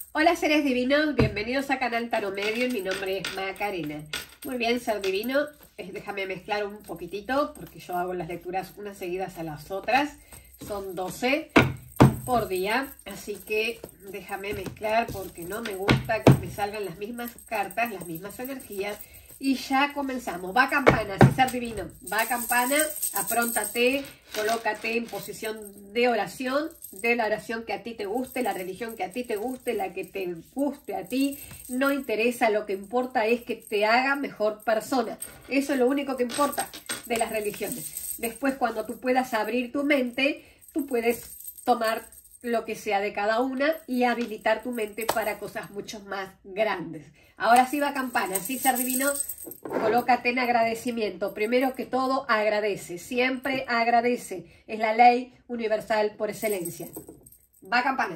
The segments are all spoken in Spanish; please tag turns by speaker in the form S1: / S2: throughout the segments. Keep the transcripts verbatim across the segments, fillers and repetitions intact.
S1: Hola seres divinos, bienvenidos a Canal Tarot Medium, mi nombre es Macarena. Muy bien, ser divino, eh, déjame mezclar un poquitito porque yo hago las lecturas unas seguidas a las otras. Son doce por día, así que déjame mezclar porque no me gusta que me salgan las mismas cartas, las mismas energías. Y ya comenzamos. Va campana, sí, ser divino. Va campana, apróntate, colócate en posición de oración, de la oración que a ti te guste, la religión que a ti te guste, la que te guste a ti. No interesa, lo que importa es que te haga mejor persona. Eso es lo único que importa de las religiones. Después, cuando tú puedas abrir tu mente, tú puedes tomar lo que sea de cada una y habilitar tu mente para cosas mucho más grandes. Ahora sí va campana, sí, ser divino, colócate en agradecimiento. Primero que todo, agradece, siempre agradece. Es la ley universal por excelencia. Va campana.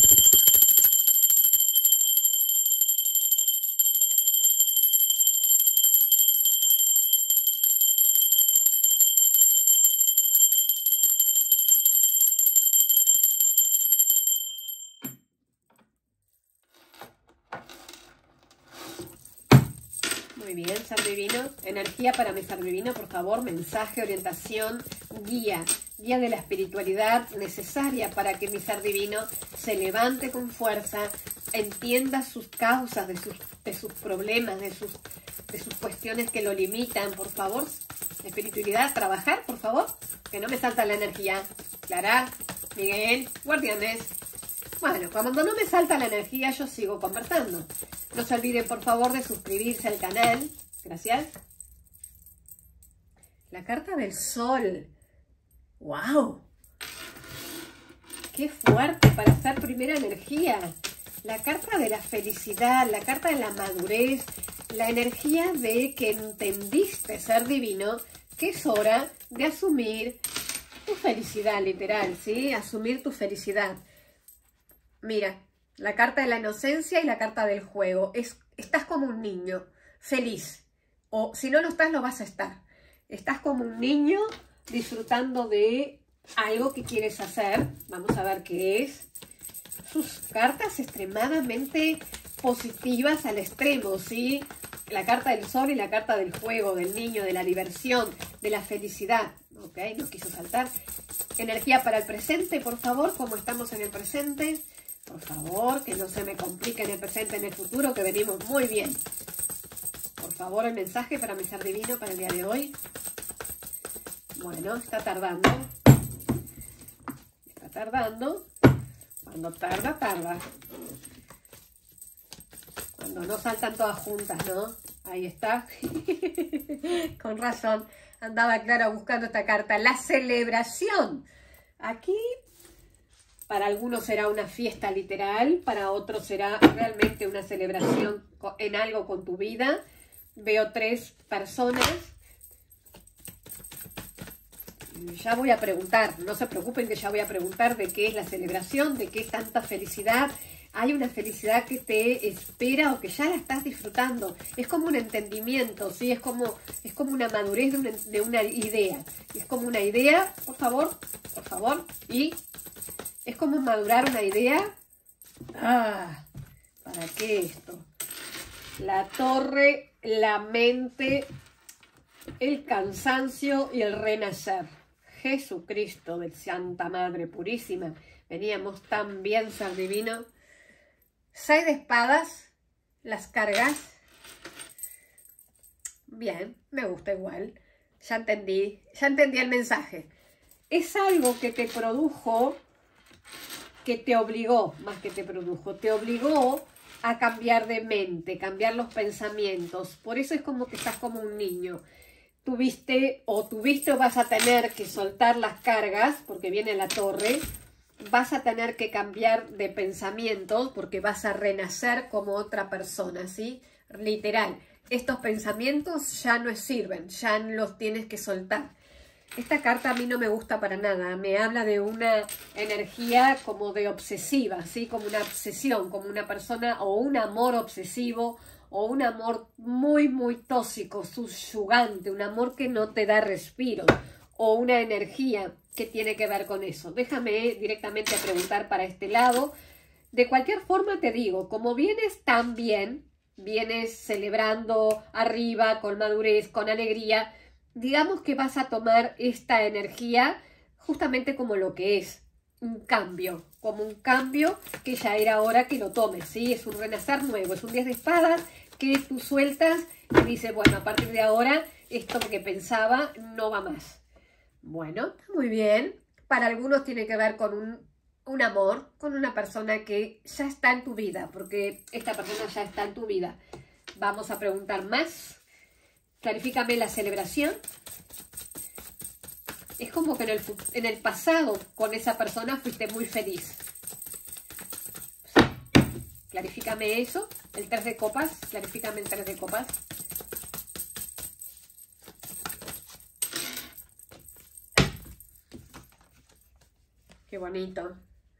S1: Muy bien, ser divino. Energía para mi ser divino, por favor. Mensaje, orientación, guía. Guía de la espiritualidad necesaria para que mi ser divino se levante con fuerza, entienda sus causas, de sus, de sus problemas, de sus, de sus cuestiones que lo limitan. Por favor, espiritualidad, trabajar, por favor. Que no me salta la energía. Clara, Miguel, guardianes. Bueno, cuando no me salta la energía, yo sigo conversando. No se olviden, por favor, de suscribirse al canal. Gracias. La carta del sol. ¡Wow! ¡Qué fuerte para hacer primera energía! La carta de la felicidad, la carta de la madurez, la energía de que entendiste, ser divino, que es hora de asumir tu felicidad, literal, ¿sí? Asumir tu felicidad. Mira, la carta de la inocencia y la carta del juego. Es, estás como un niño, feliz. O si no lo estás, lo vas a estar. Estás como un niño disfrutando de algo que quieres hacer. Vamos a ver qué es. Sus cartas extremadamente positivas al extremo, ¿sí? La carta del sol y la carta del juego, del niño, de la diversión, de la felicidad. Ok, no quiso saltar. Energía para el presente, por favor, como estamos en el presente. Por favor, que no se me complique en el presente, en el futuro, que venimos muy bien. Por favor, el mensaje para mi ser divino para el día de hoy. Bueno, está tardando. Está tardando. Cuando tarda, tarda. Cuando no saltan todas juntas, ¿no? Ahí está. Con razón. Andaba Clara buscando esta carta. La celebración. Aquí... para algunos será una fiesta literal, para otros será realmente una celebración en algo con tu vida. Veo tres personas. Ya voy a preguntar, no se preocupen que ya voy a preguntar de qué es la celebración, de qué es tanta felicidad. Hay una felicidad que te espera o que ya la estás disfrutando. Es como un entendimiento, ¿sí? Es como, es como una madurez de una, de una idea. Es como una idea, por favor, por favor, y... es como madurar una idea. Ah, ¿para qué esto? La torre, la mente, el cansancio y el renacer. Jesucristo de Santa Madre Purísima. Veníamos tan bien, ser divino. Seis de espadas, las cargas. Bien, me gusta igual. Ya entendí, ya entendí el mensaje. Es algo que te produjo... que te obligó, más que te produjo, te obligó a cambiar de mente, cambiar los pensamientos. Por eso es como que estás como un niño. Tuviste o tuviste o vas a tener que soltar las cargas, porque viene la torre. Vas a tener que cambiar de pensamientos, porque vas a renacer como otra persona, ¿sí? Literal. Estos pensamientos ya no sirven, ya los tienes que soltar. Esta carta a mí no me gusta para nada, me habla de una energía como de obsesiva, ¿sí? Como una obsesión, como una persona o un amor obsesivo o un amor muy, muy tóxico, subyugante, un amor que no te da respiro o una energía que tiene que ver con eso. Déjame directamente preguntar para este lado. De cualquier forma te digo, como vienes tan bien, vienes celebrando arriba, con madurez, con alegría, digamos que vas a tomar esta energía justamente como lo que es, un cambio, como un cambio que ya era hora que lo tomes, ¿sí? Es un renacer nuevo, es un diez de espadas que tú sueltas y dices, bueno, a partir de ahora esto que pensaba no va más. Bueno, muy bien. Para algunos tiene que ver con un, un amor, con una persona que ya está en tu vida, porque esta persona ya está en tu vida. Vamos a preguntar más. Clarifícame la celebración. Es como que en el, en el pasado con esa persona fuiste muy feliz. Clarifícame eso. El tres de copas. Clarifícame el tres de copas. Qué bonito.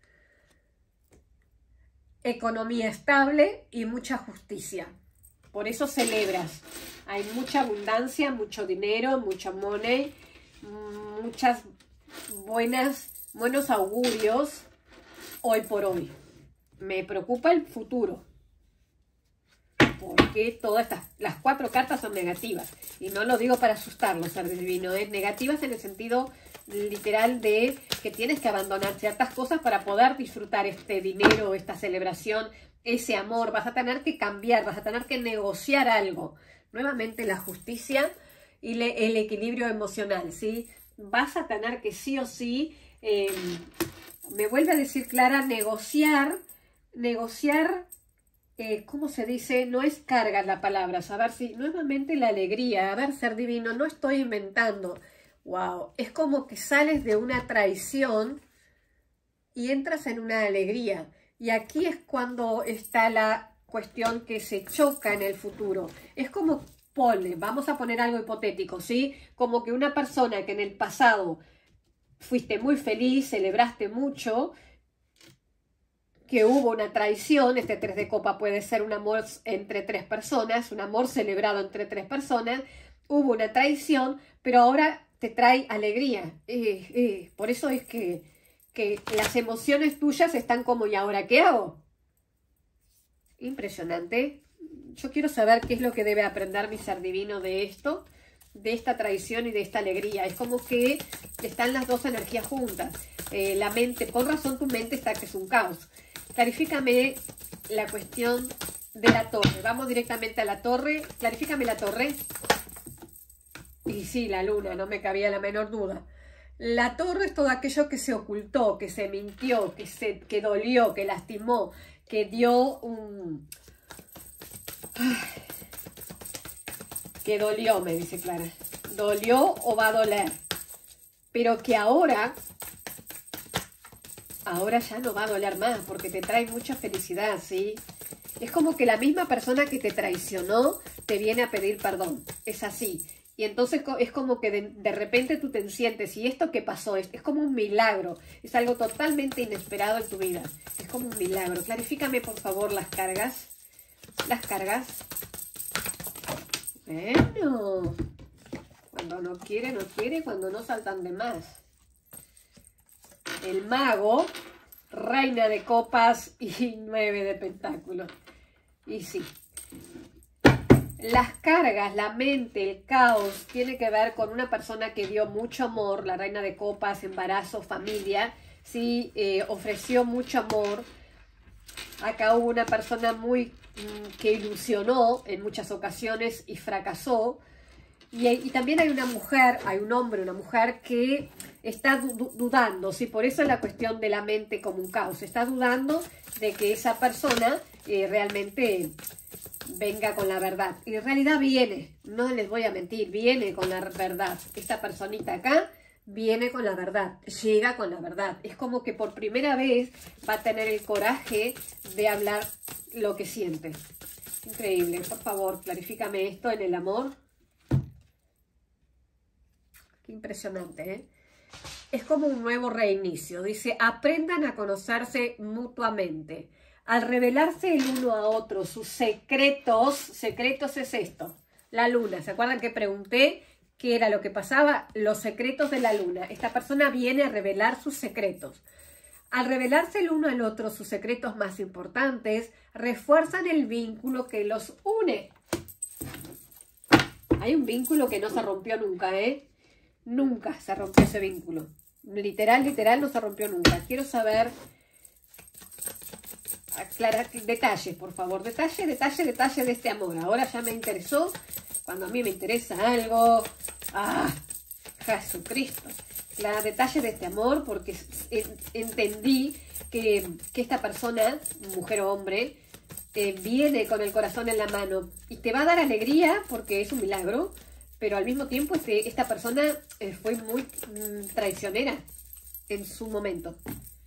S1: Economía estable y mucha justicia. Por eso celebras. Hay mucha abundancia, mucho dinero, mucho money, muchas buenas, buenos augurios hoy por hoy. Me preocupa el futuro, porque todas estas, las cuatro cartas son negativas, y no lo digo para asustarlos, ser divino, es negativas en el sentido literal de que tienes que abandonar ciertas cosas para poder disfrutar este dinero, esta celebración, ese amor. Vas a tener que cambiar, vas a tener que negociar algo. Nuevamente la justicia y le, el equilibrio emocional, ¿sí? Vas a tener que sí o sí, eh, me vuelve a decir Clara, negociar, negociar, eh, ¿cómo se dice? No es carga la palabra, a ver si, nuevamente la alegría, a ver, ser divino, no estoy inventando. Wow, es como que sales de una traición y entras en una alegría. Y aquí es cuando está la cuestión que se choca en el futuro. Es como, ponle, vamos a poner algo hipotético, ¿sí? Como que una persona que en el pasado fuiste muy feliz, celebraste mucho, que hubo una traición, este tres de copa puede ser un amor entre tres personas, un amor celebrado entre tres personas, hubo una traición, pero ahora te trae alegría. Eh, eh, por eso es que, que las emociones tuyas están como, ¿y ahora qué hago? Impresionante. Yo quiero saber qué es lo que debe aprender mi ser divino de esto, de esta traición y de esta alegría. Es como que están las dos energías juntas. Eh, la mente, con razón tu mente está que es un caos. Clarifícame la cuestión de la torre. Vamos directamente a la torre. Clarifícame la torre. Y sí, la luna, no me cabía la menor duda. La torre es todo aquello que se ocultó, que se mintió, que, se, que dolió, que lastimó, que dio un... que dolió, me dice Clara. Dolió o va a doler. Pero que ahora, ahora ya no va a doler más, porque te trae mucha felicidad, ¿sí? Es como que la misma persona que te traicionó te viene a pedir perdón. Es así. Y entonces es como que de, de repente tú te sientes, y esto que pasó es, es como un milagro, es algo totalmente inesperado en tu vida, es como un milagro. Clarifícame por favor las cargas, las cargas. Bueno, cuando no quiere, no quiere, cuando no saltan de más. El mago, reina de copas y nueve de pentáculos. Y sí. Las cargas, la mente, el caos, tiene que ver con una persona que dio mucho amor, la reina de copas, embarazo, familia, sí, eh, ofreció mucho amor. Acá hubo una persona muy mmm, que ilusionó en muchas ocasiones y fracasó. Y, y también hay una mujer, hay un hombre, una mujer que está du dudando, ¿sí? Por eso es la cuestión de la mente como un caos. Está dudando de que esa persona eh, realmente venga con la verdad. Y en realidad viene, no les voy a mentir, viene con la verdad. Esta personita acá viene con la verdad, llega con la verdad. Es como que por primera vez va a tener el coraje de hablar lo que siente. Increíble. Por favor, clarifícame esto en el amor. Qué impresionante, ¿eh? Es como un nuevo reinicio. Dice, aprendan a conocerse mutuamente. Al revelarse el uno a otro sus secretos, secretos es esto, la luna. ¿Se acuerdan que pregunté qué era lo que pasaba? Los secretos de la luna. Esta persona viene a revelar sus secretos. Al revelarse el uno al otro sus secretos más importantes, refuerzan el vínculo que los une. Hay un vínculo que no se rompió nunca, ¿eh? Nunca se rompió ese vínculo. Literal, literal, no se rompió nunca. Quiero saber... Aclarar detalles, por favor. Detalle, detalle, detalle de este amor. Ahora ya me interesó. Cuando a mí me interesa algo... ¡Ah! Jesucristo. Claro, detalle de este amor, porque entendí que, que esta persona, mujer o hombre, eh, viene con el corazón en la mano y te va a dar alegría porque es un milagro, pero al mismo tiempo este, esta persona eh, fue muy mm, traicionera en su momento.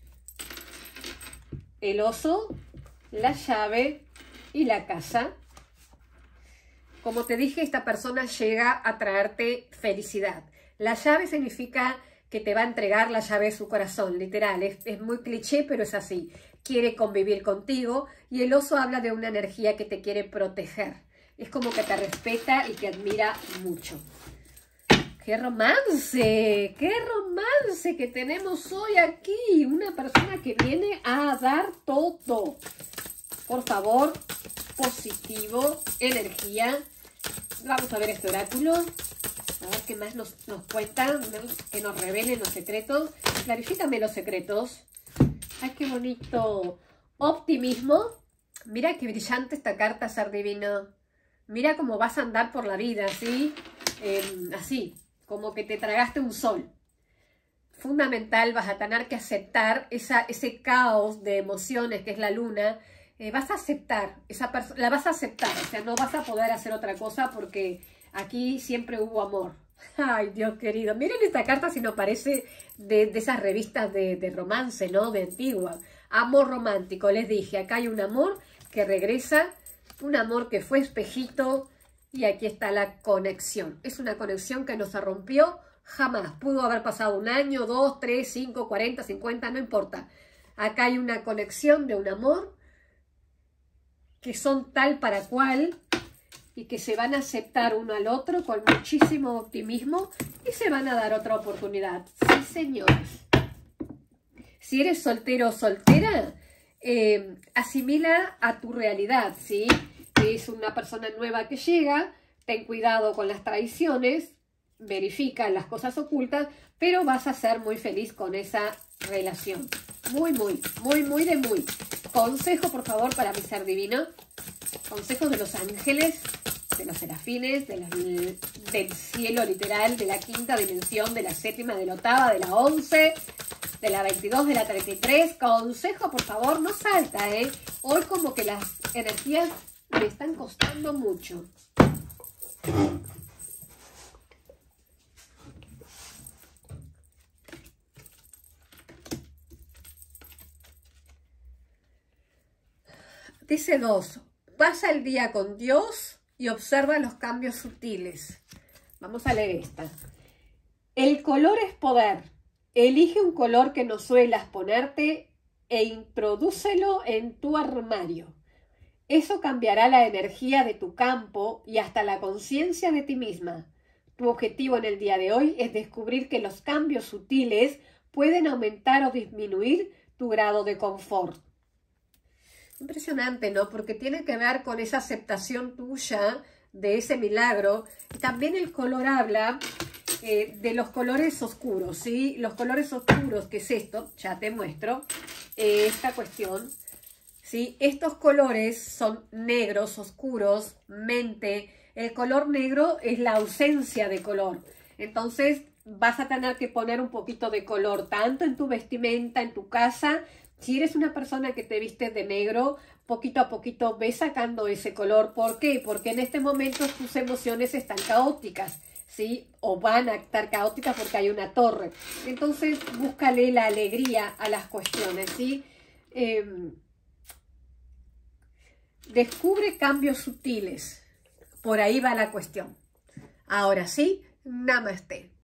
S1: El oso, la llave y la casa. Como te dije, esta persona llega a traerte felicidad. La llave significa que te va a entregar la llave de su corazón, literal, es, es muy cliché, pero es así. Quiere convivir contigo y el oso habla de una energía que te quiere proteger. Es como que te respeta y te admira mucho. ¡Qué romance! ¡Qué romance que tenemos hoy aquí! Una persona que viene a dar todo. Por favor, positivo, energía. Vamos a ver este oráculo. A ver qué más nos, nos cuentan, que nos revelen los secretos. Clarifícame los secretos. ¡Ay, qué bonito! Optimismo. Mira qué brillante esta carta, ser divino. Mira cómo vas a andar por la vida, ¿sí? Eh, así, como que te tragaste un sol. Fundamental, vas a tener que aceptar esa, ese caos de emociones que es la luna. Eh, vas a aceptar, esa la vas a aceptar, o sea, no vas a poder hacer otra cosa porque aquí siempre hubo amor. Ay, Dios querido, miren esta carta si no parece de, de esas revistas de, de romance, ¿no? De antigua. Amor romántico, les dije, acá hay un amor que regresa, un amor que fue espejito y aquí está la conexión. Es una conexión que no se rompió jamás. Pudo haber pasado un año, dos, tres, cinco, cuarenta, cincuenta, no importa. Acá hay una conexión de un amor que son tal para cual y que se van a aceptar uno al otro con muchísimo optimismo y se van a dar otra oportunidad. Sí, señores. Si eres soltero o soltera, eh, asimila a tu realidad, ¿sí? Es una persona nueva que llega, ten cuidado con las traiciones, verifica las cosas ocultas, pero vas a ser muy feliz con esa relación. Muy, muy, muy, muy de muy. Consejo, por favor, para mi ser divino. Consejos de los ángeles, de los serafines, de los, del cielo literal, de la quinta dimensión, de la séptima, de la octava, de la once, de la veintidós, de la treinta y tres. Consejo, por favor, no salta, ¿eh? Hoy como que las energías me están costando mucho. Dice dos, pasa el día con Dios y observa los cambios sutiles. Vamos a leer esta. El color es poder. Elige un color que no suelas ponerte e introdúcelo en tu armario. Eso cambiará la energía de tu campo y hasta la conciencia de ti misma. Tu objetivo en el día de hoy es descubrir que los cambios sutiles pueden aumentar o disminuir tu grado de confort. Impresionante, ¿no? Porque tiene que ver con esa aceptación tuya de ese milagro. También el color habla eh, de los colores oscuros, ¿sí? Los colores oscuros, ¿qué es esto? Ya te muestro eh, esta cuestión, ¿sí? Estos colores son negros, oscuros, mente. El color negro es la ausencia de color. Entonces vas a tener que poner un poquito de color, tanto en tu vestimenta, en tu casa. Si eres una persona que te viste de negro, poquito a poquito ves sacando ese color. ¿Por qué? Porque en este momento tus emociones están caóticas, ¿sí? O van a estar caóticas porque hay una torre. Entonces, búscale la alegría a las cuestiones, ¿sí? Eh, descubre cambios sutiles. Por ahí va la cuestión. Ahora sí, namaste.